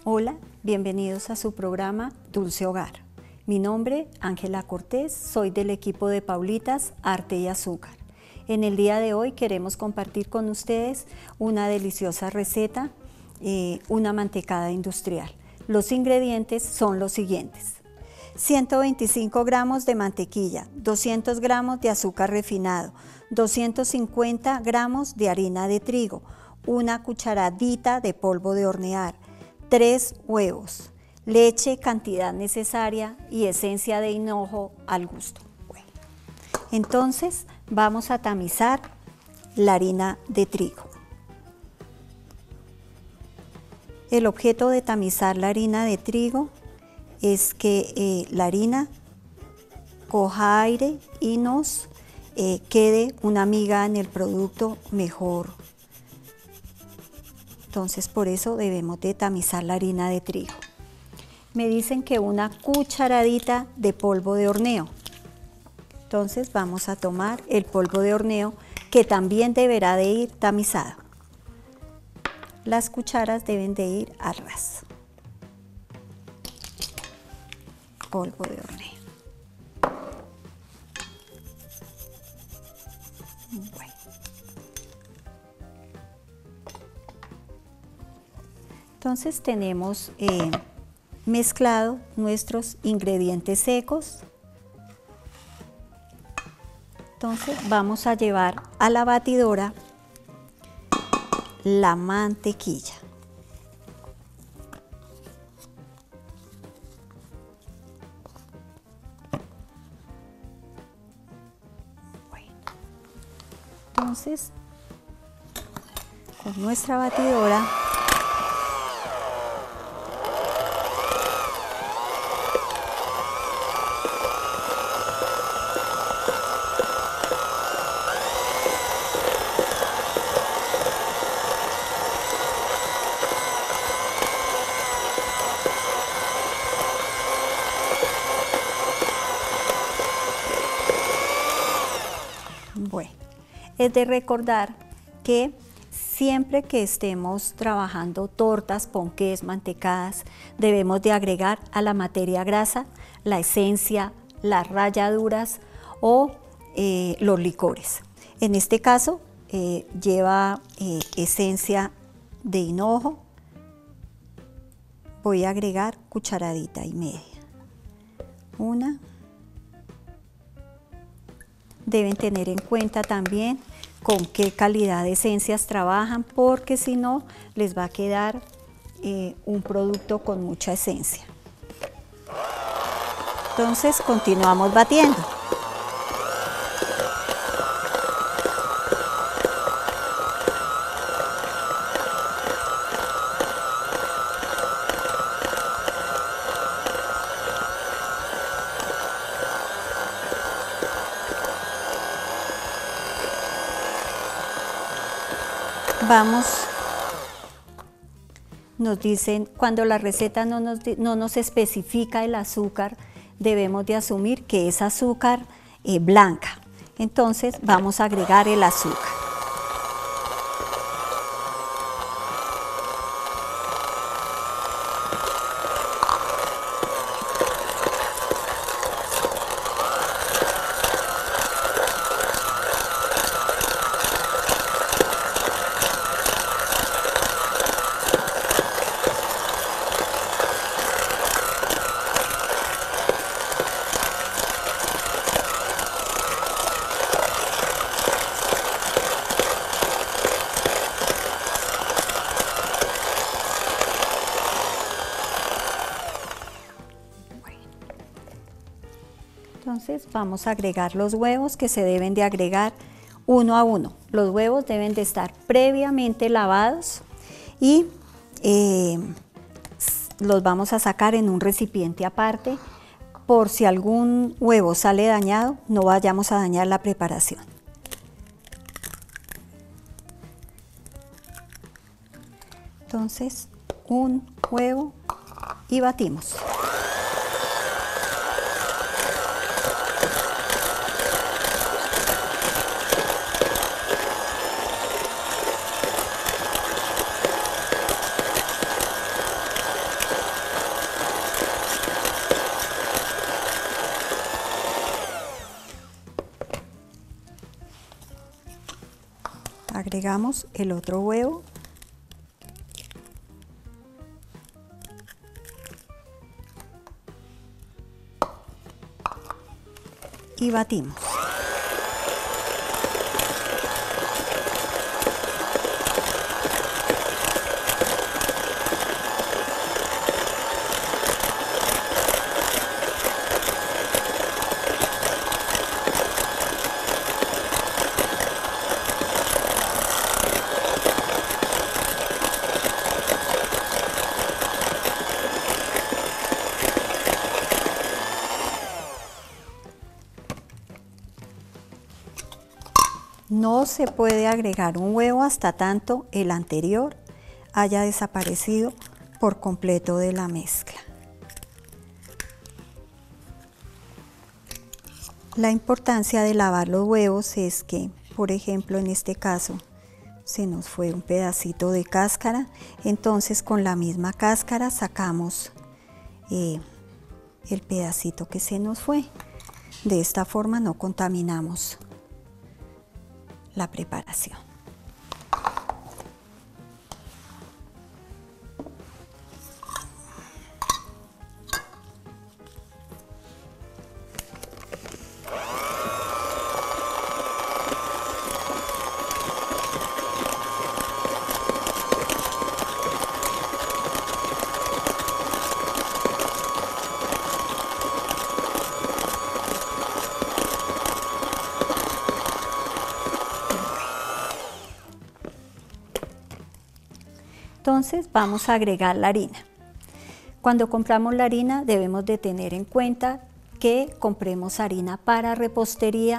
Hola, bienvenidos a su programa Dulce Hogar. Mi nombre, Ángela Cortés, soy del equipo de Paulitas Arte y Azúcar. En el día de hoy queremos compartir con ustedes una deliciosa receta, una mantecada industrial. Los ingredientes son los siguientes: 125 gramos de mantequilla, 200 gramos de azúcar refinado, 250 gramos de harina de trigo, una cucharadita de polvo de hornear, 3 huevos, leche cantidad necesaria y esencia de hinojo al gusto. Bueno, entonces vamos a tamizar la harina de trigo. El objeto de tamizar la harina de trigo es que la harina coja aire y nos quede una miga en el producto mejor. Entonces por eso debemos de tamizar la harina de trigo. Me dicen que una cucharadita de polvo de horneo. Entonces vamos a tomar el polvo de horneo, que también deberá de ir tamizado. Las cucharas deben de ir a ras. Polvo de horneo. Bueno. Entonces tenemos mezclado nuestros ingredientes secos. Entonces vamos a llevar a la batidora la mantequilla. Bueno. Entonces, con nuestra batidora es de recordar que siempre que estemos trabajando tortas, ponqués, mantecadas, debemos de agregar a la materia grasa la esencia, las ralladuras o los licores. En este caso lleva esencia de hinojo. Voy a agregar cucharadita y media. Una. Deben tener en cuenta también con qué calidad de esencias trabajan, porque si no les va a quedar un producto con mucha esencia. Entonces continuamos batiendo. Nos dicen, cuando la receta no nos especifica el azúcar, debemos de asumir que es azúcar blanca. Entonces vamos a agregar el azúcar. Entonces vamos a agregar los huevos, que se deben de agregar uno a uno. Los huevos deben de estar previamente lavados y los vamos a sacar en un recipiente aparte, por si algún huevo sale dañado, no vayamos a dañar la preparación. Entonces, un huevo y batimos. Agregamos el otro huevo. Y batimos. No se puede agregar un huevo hasta tanto el anterior haya desaparecido por completo de la mezcla. La importancia de lavar los huevos es que, por ejemplo, en este caso, se nos fue un pedacito de cáscara, entonces con la misma cáscara sacamos el pedacito que se nos fue. De esta forma no contaminamos la preparación. Entonces vamos a agregar la harina. Cuando compramos la harina debemos de tener en cuenta que compremos harina para repostería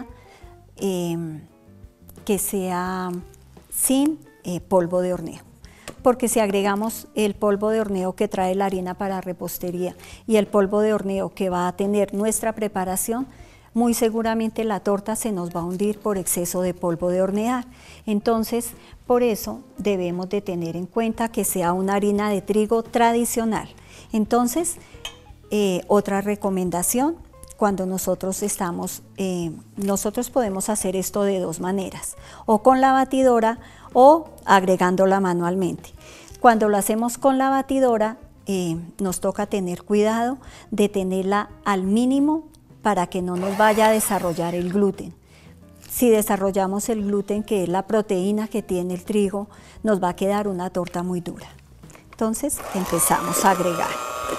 que sea sin polvo de horneo. Porque si agregamos el polvo de horneo que trae la harina para repostería y el polvo de horneo que va a tener nuestra preparación, muy seguramente la torta se nos va a hundir por exceso de polvo de hornear. Entonces, por eso debemos de tener en cuenta que sea una harina de trigo tradicional. Entonces, otra recomendación, cuando nosotros podemos hacer esto de dos maneras, o con la batidora o agregándola manualmente. Cuando lo hacemos con la batidora, nos toca tener cuidado de tenerla al mínimo para que no nos vaya a desarrollar el gluten. Si desarrollamos el gluten, que es la proteína que tiene el trigo, nos va a quedar una torta muy dura. Entonces empezamos a agregar.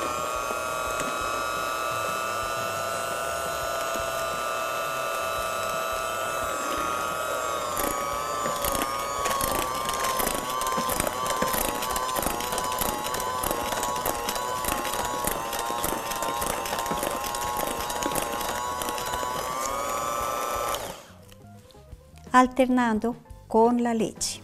Alternando con la leche.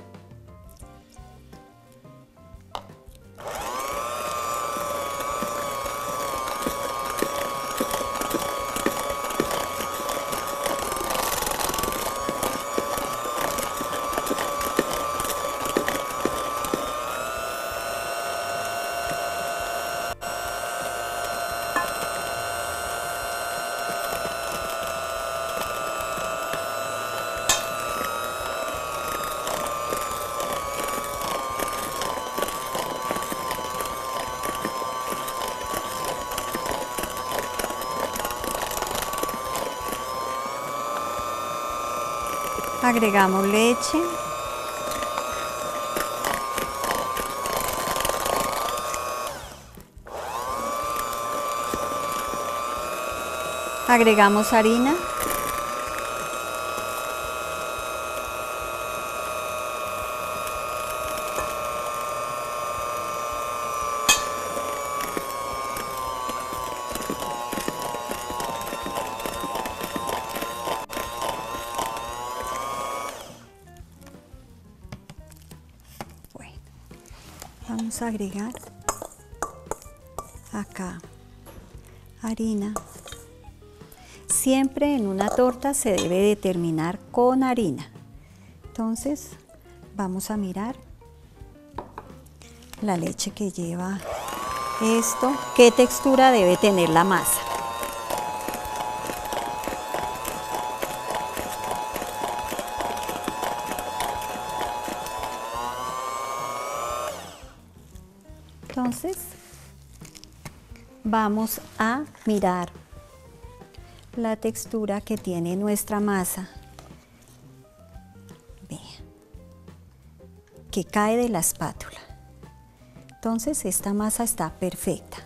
Agregamos leche. Agregamos harina. Vamos a agregar acá harina. Siempre en una torta se debe de terminar con harina. Entonces vamos a mirar la leche que lleva esto, qué textura debe tener la masa. Entonces, vamos a mirar la textura que tiene nuestra masa. Vean, que cae de la espátula. Entonces, esta masa está perfecta.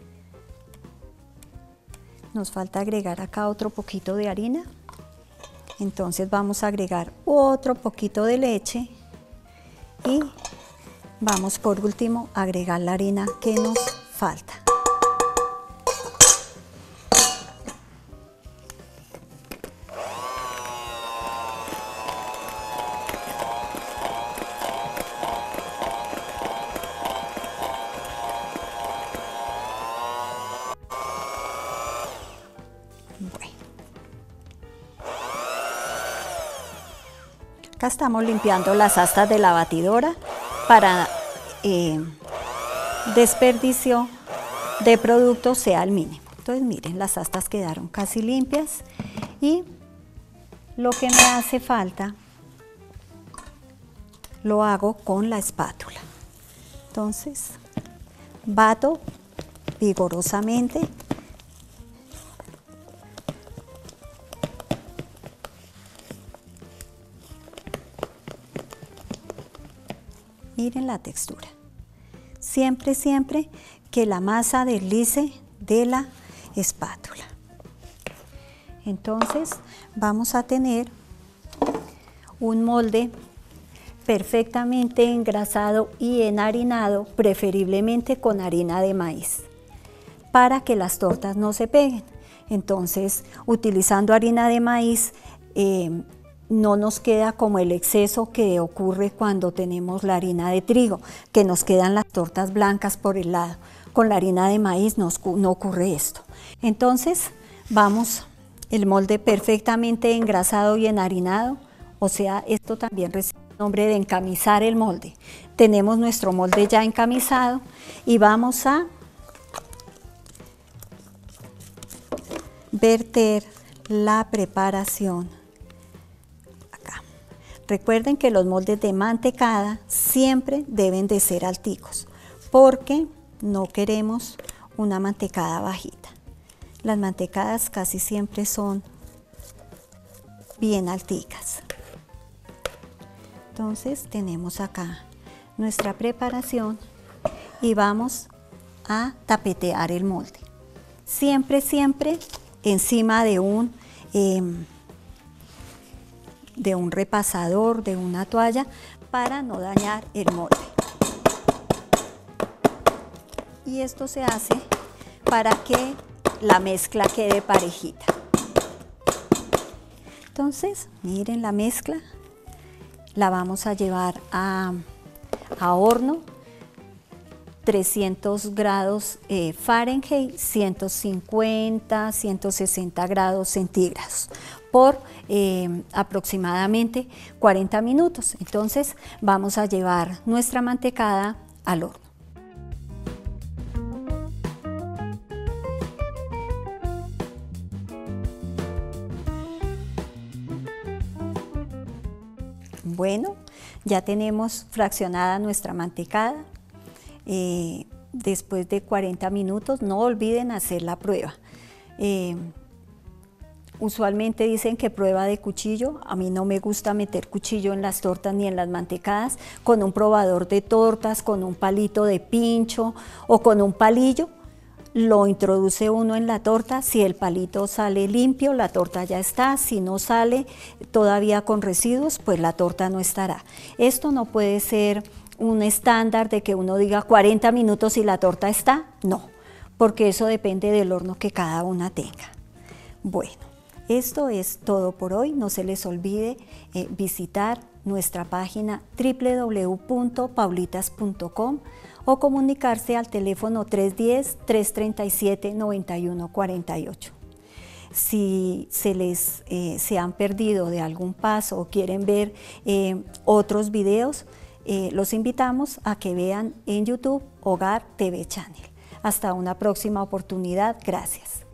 Nos falta agregar acá otro poquito de harina. Entonces vamos a agregar otro poquito de leche y vamos por último a agregar la harina que nos falta. Acá estamos limpiando las astas de la batidora para desperdicio de productos sea el mínimo. Entonces miren, las astas quedaron casi limpias y lo que me hace falta lo hago con la espátula. Entonces bato vigorosamente . Miren la textura. Siempre, siempre que la masa deslice de la espátula. Entonces vamos a tener un molde perfectamente engrasado y enharinado, preferiblemente con harina de maíz, para que las tortas no se peguen. Entonces, utilizando harina de maíz, no nos queda como el exceso que ocurre cuando tenemos la harina de trigo, que nos quedan las tortas blancas por el lado. Con la harina de maíz no ocurre esto. Entonces vamos, el molde perfectamente engrasado y enharinado, o sea, esto también recibe el nombre de encamisar el molde. Tenemos nuestro molde ya encamisado y vamos a verter la preparación. Recuerden que los moldes de mantecada siempre deben de ser alticos, porque no queremos una mantecada bajita. Las mantecadas casi siempre son bien alticas. Entonces tenemos acá nuestra preparación y vamos a tapetear el molde. Siempre, siempre encima de un repasador, de una toalla, para no dañar el molde. Y esto se hace para que la mezcla quede parejita. Entonces, miren la mezcla, la vamos a llevar a horno, 300 grados Fahrenheit, 150, 160 grados centígrados por aproximadamente 40 minutos. Entonces vamos a llevar nuestra mantecada al horno. Bueno, ya tenemos fraccionada nuestra mantecada. Después de 40 minutos, no olviden hacer la prueba. Usualmente dicen que prueba de cuchillo. A mí no me gusta meter cuchillo en las tortas ni en las mantecadas. Con un probador de tortas, con un palito de pincho o con un palillo, lo introduce uno en la torta. Si el palito sale limpio, la torta ya está. Si no sale todavía con residuos, pues la torta no estará. Esto no puede ser un estándar de que uno diga 40 minutos y la torta está. No, porque eso depende del horno que cada una tenga. Bueno, esto es todo por hoy. No se les olvide visitar nuestra página www.paulitas.com o comunicarse al teléfono 310-337-9148. Si se han perdido de algún paso o quieren ver otros videos, los invitamos a que vean en YouTube Hogar TV Channel. Hasta una próxima oportunidad. Gracias.